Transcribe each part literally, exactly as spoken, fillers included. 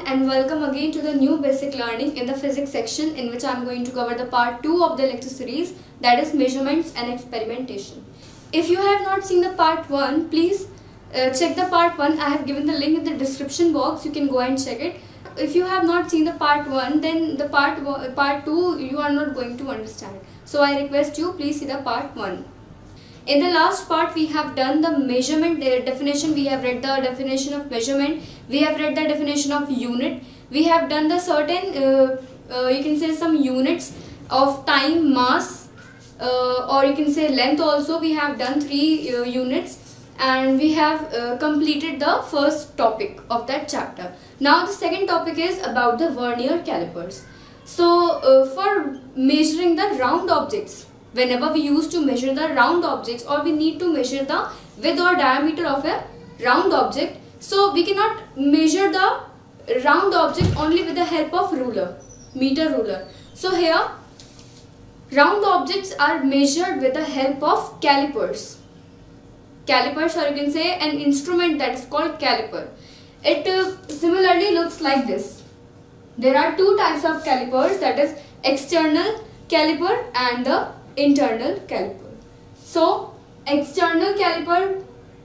and welcome again to the new basic learning in the physics section, in which I am going to cover the part two of the lecture series, that is measurements and experimentation. If you have not seen the part one, please uh, check the part one. I have given the link in the description box. You can go and check it. If you have not seen the part one, then the part part two you are not going to understand. So I request you, please see the part one. In the last part, we have done the measurement definition. We have read the definition of measurement. We have read the definition of unit. We have done the certain, uh, uh, you can say some units of time, mass, uh, or you can say length also. We have done three uh, units, and we have uh, completed the first topic of that chapter. Now the second topic is about the vernier calipers. So uh, for measuring the round objects, whenever we used to measure the round objects, or we need to measure the width or diameter of a round object, so we cannot measure the round object only with the help of ruler, meter ruler. So here round objects are measured with the help of calipers. Calipers, or you can say an instrument that is called caliper. It uh, similarly looks like this. There are two types of calipers, that is external caliper and the internal caliper. So external caliper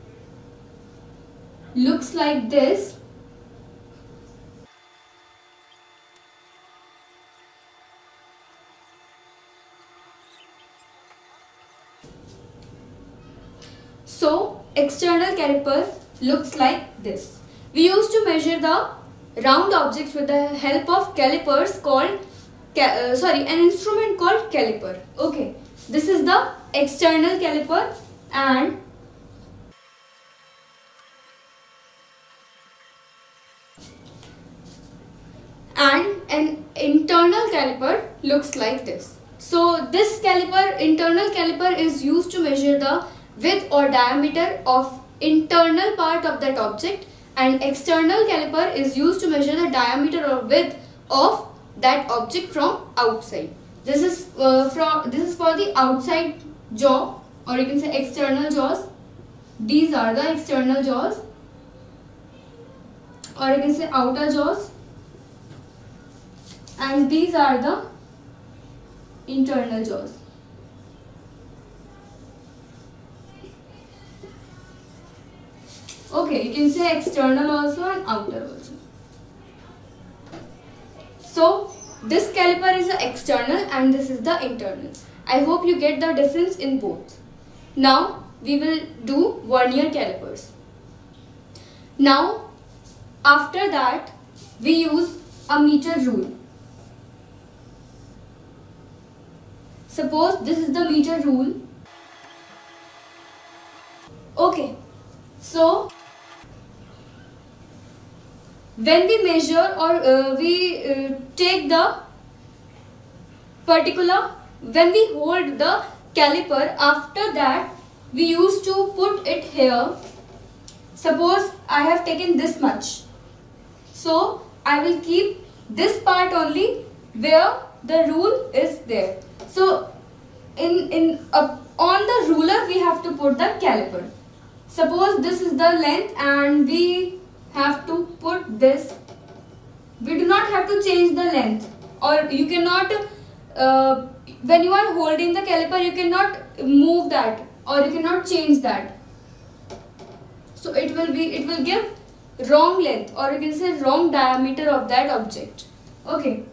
looks like this. So external caliper looks like this. We used to measure the round objects with the help of calipers called uh, sorry an instrument called caliper. Okay, this is the external caliper, and and an internal caliper looks like this. So this caliper, internal caliper, is used to measure the width or diameter of internal part of that object, and external caliper is used to measure the diameter or width of that object from outside. This is uh, from this is for the outside jaw, or you can say external jaws. These are the external jaws, or you can say outer jaws, and these are the internal jaws. Okay, you can say external also and outer also. So this caliper is the external and this is the internal. I hope you get the difference in both. Now we will do vernier calipers. Now after that we use a meter rule. Suppose this is the meter rule. Okay, so when we measure, or uh, we uh, take the particular, when we hold the caliper, after that we used to put it here. Suppose I have taken this much, so I will keep this part only where the rule is there. So in, in uh, on the ruler we have to put the caliper. Suppose this is the length and we have to put this. We do not have to change the length, or you cannot uh, when you are holding the caliper you cannot move that, or you cannot change that. So it will be it will give wrong length, or you can say wrong diameter of that object. Okay,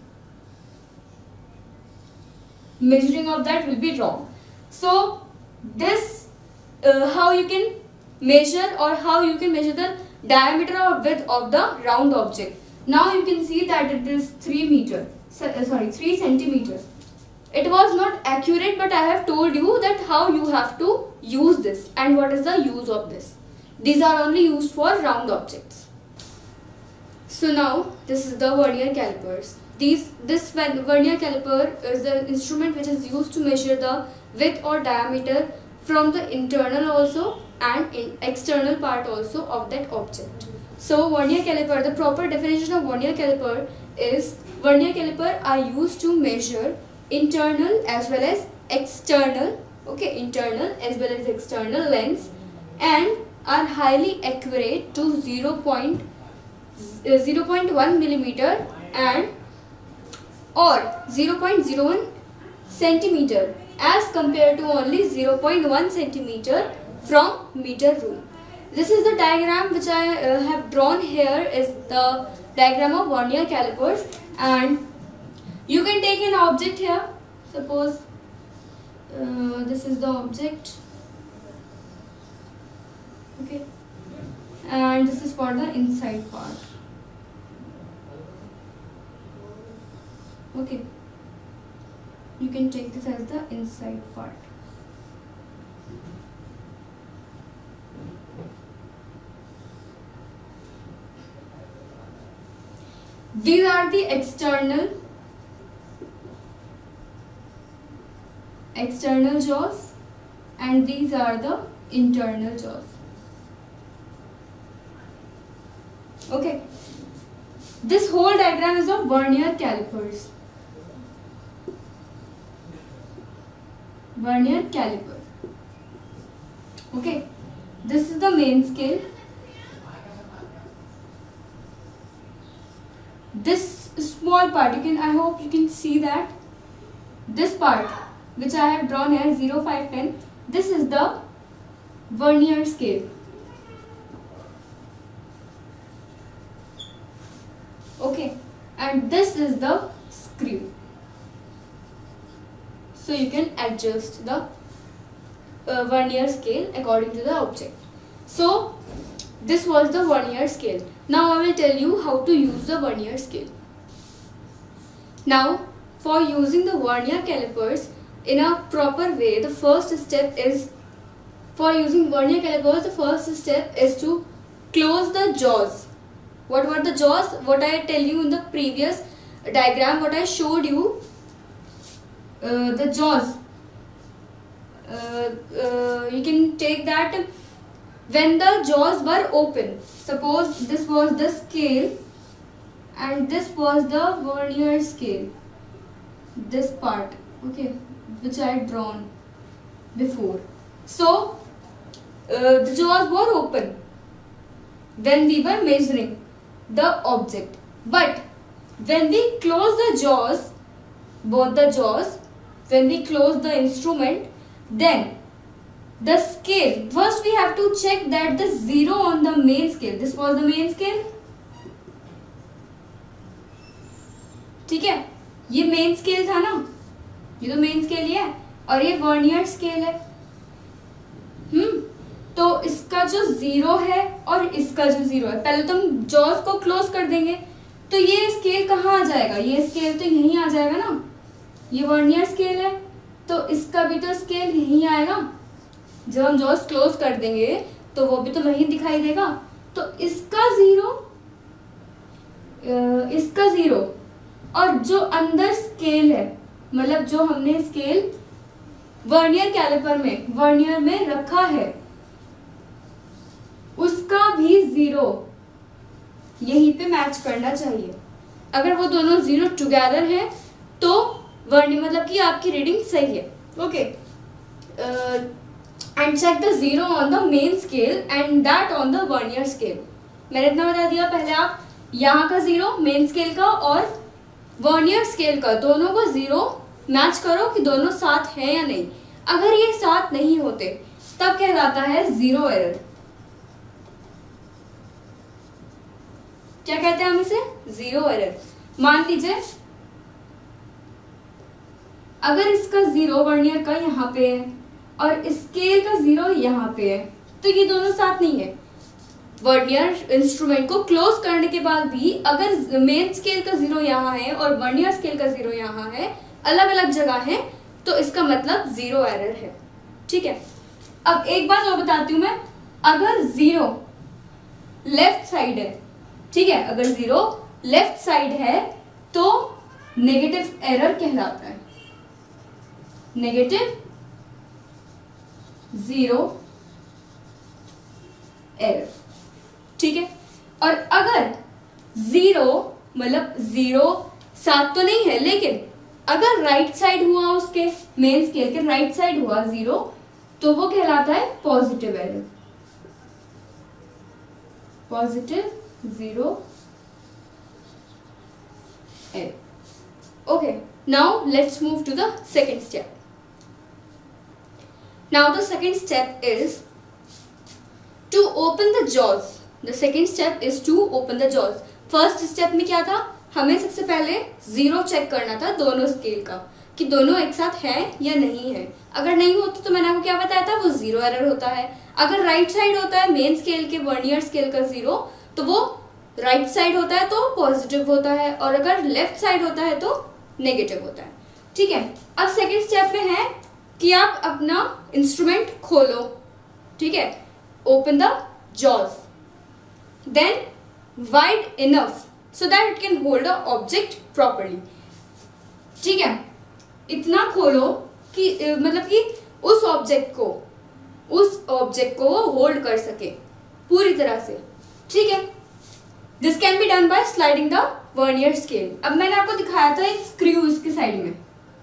measuring of that will be wrong. So this uh, how you can measure, or how you can measure the diameter or width of the round object. Now you can see that it is three meter, sorry three centimeter. It was not accurate, but I have told you that how you have to use this and what is the use of this. These are only used for round objects. So now this is the vernier calipers. These this vernier caliper is the instrument which is used to measure the width or diameter from the internal also and in external part also of that object. So vernier caliper, the proper definition of vernier caliper is, vernier caliper are used to measure internal as well as external, okay, internal as well as external lengths, and are highly accurate to zero point zero point one millimeter and or zero point zero one centimeter as compared to only zero point one centimeter from meter rule. This is the diagram which I uh, have drawn here is the diagram of vernier calipers, and you can take an object here. Suppose uh, this is the object, okay, and this is for the inside part, okay. You can take this as the inside part. These are the external external jaws and these are the internal jaws. Okay. This whole diagram is of vernier calipers. Vernier caliper. Okay. This is the main scale. This small part, you can, I hope you can see that. This part which I have drawn here, zero, five, ten, this is the vernier scale. Okay, and this is the screw. So you can adjust the uh, vernier scale according to the object. So this was the vernier scale. Now I will tell you how to use the vernier scale. Now for using the vernier calipers in a proper way, the first step is, for using vernier calipers, the first step is to close the jaws. What were the jaws? What I tell you in the previous diagram, what I showed you, uh, the jaws. Uh, uh, you can take that when the jaws were open. Suppose this was the scale and this was the vernier scale. This part, okay, which I had drawn before. So uh, the jaws were open when we were measuring the object. But when we close the jaws, both the jaws, when we close the instrument, then the scale, first we have to check that the zero on the main scale, this was the main scale, ठीक है, ये main scale था ना, ये तो main scale ही है और ये वर्नियर स्केल है, हम्म तो इसका जो जीरो है और इसका जो जीरो है, पहले तो हम जॉस को क्लोज कर देंगे तो ये स्केल कहाँ आ जाएगा, ये स्केल तो यहीं आ जाएगा ना, ये वर्नियर स्केल है तो इसका भी तो स्केल यहीं आएगा। जब हम जॉस क्लोज कर देंगे तो वो भी तो वहीं दिखाई देगा, तो इसका जीरो, इसका जीरो और जो अंदर स्केल है, मतलब जो हमने स्केल वर्नियर कैलिपर में वर्नियर में रखा है, उसका भी जीरो यहीं पे मैच करना चाहिए। अगर वो दोनों जीरो टुगेदर है तो वर्नियर मतलब कि आपकी रीडिंग सही है। Okay, and check the zero on the main scale and that on the vernier scale. मैंने इतना बता दिया, पहले आप यहाँ का जीरो मेन स्केल का और वर्नियर स्केल का दोनों को जीरो मैच करो कि दोनों साथ हैं या नहीं। अगर ये साथ नहीं होते तब कहलाता है जीरो एरर। क्या कहते हैं हम इसे? Zero error. मान लीजिए अगर इसका जीरो वर्नियर का यहाँ पे है और स्केल का जीरो यहाँ पे है तो ये दोनों साथ नहीं है। वर्नियर इंस्ट्रूमेंट को क्लोज करने के बाद भी अगर मेन स्केल का जीरो यहाँ है और वर्नियर स्केल का जीरो यहाँ है, अलग अलग जगह है, तो इसका मतलब जीरो एरर है। ठीक है, अब एक बात और बताती हूँ मैं, अगर जीरो लेफ्ट साइड है, ठीक है, अगर जीरो लेफ्ट साइड है तो नेगेटिव एरर कहलाता है, नेगेटिव जीरो एरर। ठीक है, और अगर जीरो मतलब जीरो साथ तो नहीं है, लेकिन अगर राइट साइड हुआ उसके मेन स्केल के राइट साइड हुआ जीरो, तो वो कहलाता है positive error, positive zero L. Okay, now let's move to the second step. Now the second step is to open the jaws. The second step is to open the jaws. First step में क्या था, हमें सबसे पहले zero check करना था दोनों scale का कि दोनों एक साथ है या नहीं है. अगर नहीं होता तो मैंने आपको क्या बताया था, वो जीरो एरर होता है. अगर राइट साइड होता है मेन स्केल के वर्नियर स्केल का जीरो, तो वो राइट साइड होता है तो पॉजिटिव होता है, और अगर लेफ्ट साइड होता है तो नेगेटिव होता है. ठीक है. अब सेकेंड स्टेप में है कि आप अपना इंस्ट्रूमेंट खोलो. ठीक है. Open the jaws, then wide enough so that it can hold a object properly. ठीक है. इतना खोलो कि मतलब कि उस ऑब्जेक्ट को उस ऑब्जेक्ट को वो होल्ड कर सके पूरी तरह से. ठीक है. This can be done by sliding the vernier scale. अब मैंने आपको दिखाया था एक स्क्रू इसके साइड में,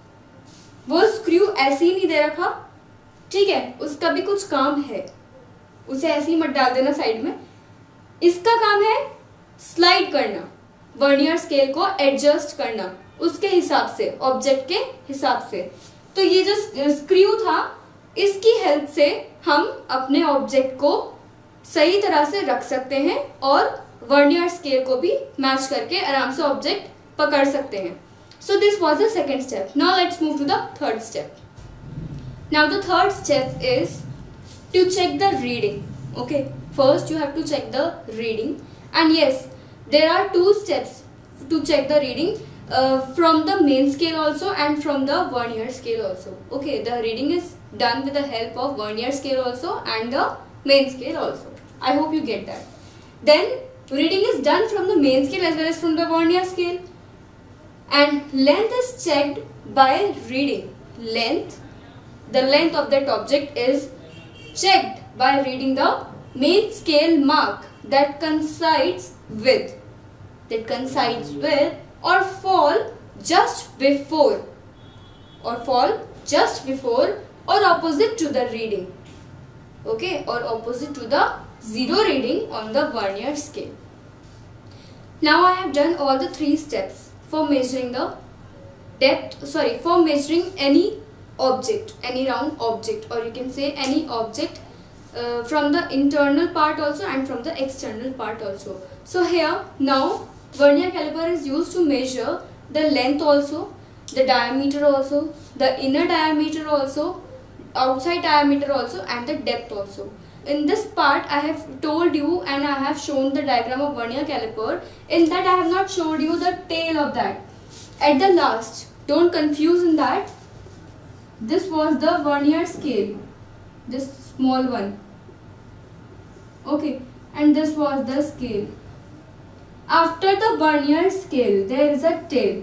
वो स्क्रू ऐसे ही नहीं दे रखा. ठीक है. उसका भी कुछ काम है, उसे ऐसे ही मत डाल देना साइड में. इसका काम है स्लाइड करना, वर्नियर स्केल को एडजस्ट करना उसके हिसाब से, ऑब्जेक्ट के हिसाब से. तो ये जो स्क्रू था, इसकी हेल्प से हम अपने ऑब्जेक्ट को सही तरह से रख सकते हैं और वर्नियर स्केल को भी मैच करके आराम से ऑब्जेक्ट पकड़ सकते हैं. So this was the second step. Now let's move to the third step. Now the third step is to check the reading. Okay, first you have to check the reading, and yes, there are two steps to check the reading, uh, from the main scale also and from the vernier scale also. Okay, the reading is done with the help of vernier scale also and the main scale also. I hope you get that. Then reading is done from the main scale as well as from the vernier scale. And length is checked by reading. Length, the length of that object is checked by reading the main scale mark that coincides with, that coincides with or fall just before, or fall just before or opposite to the reading. Okay, or opposite to the zero reading on the vernier scale. Now I have done all the three steps for measuring the depth, sorry, for measuring any object, any round object, or you can say any object uh, from the internal part also and from the external part also. So here now vernier caliper is used to measure the length also, the diameter also, the inner diameter also, outside diameter also, and the depth also. In this part I have told you and I have shown the diagram of vernier caliper. In that I have not showed you the tail of that. At the last, don't confuse in that. This was the vernier scale, this small one. Okay, and this was the scale. After the vernier scale, there is a tail.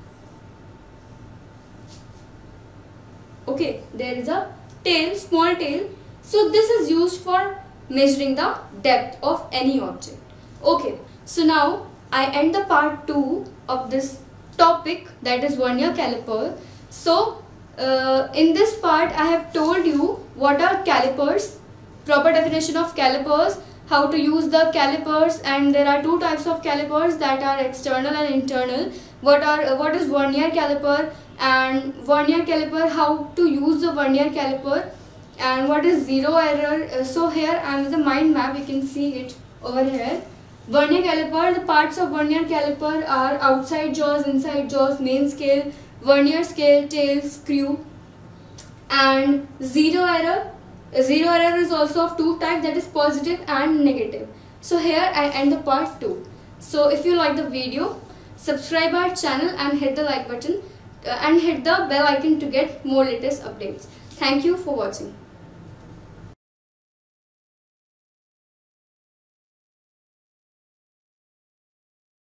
Okay, there is a tail, small tail. So this is used for measuring the depth of any object. Okay, so now I end the part two of this topic, that is vernier caliper. So uh, in this part I have told you what are calipers, proper definition of calipers, how to use the calipers, and there are two types of calipers, that are external and internal. What are uh, what is vernier caliper, and vernier caliper, how to use the vernier caliper, and what is zero error. Uh, so here I am with the mind map, you can see it over here. Vernier caliper, the parts of vernier caliper are outside jaws, inside jaws, main scale, vernier scale, tail, screw, and zero error. Uh, zero error is also of two types, that is positive and negative. So here I end the part two. So if you like the video, subscribe our channel and hit the like button uh, and hit the bell icon to get more latest updates. Thank you for watching.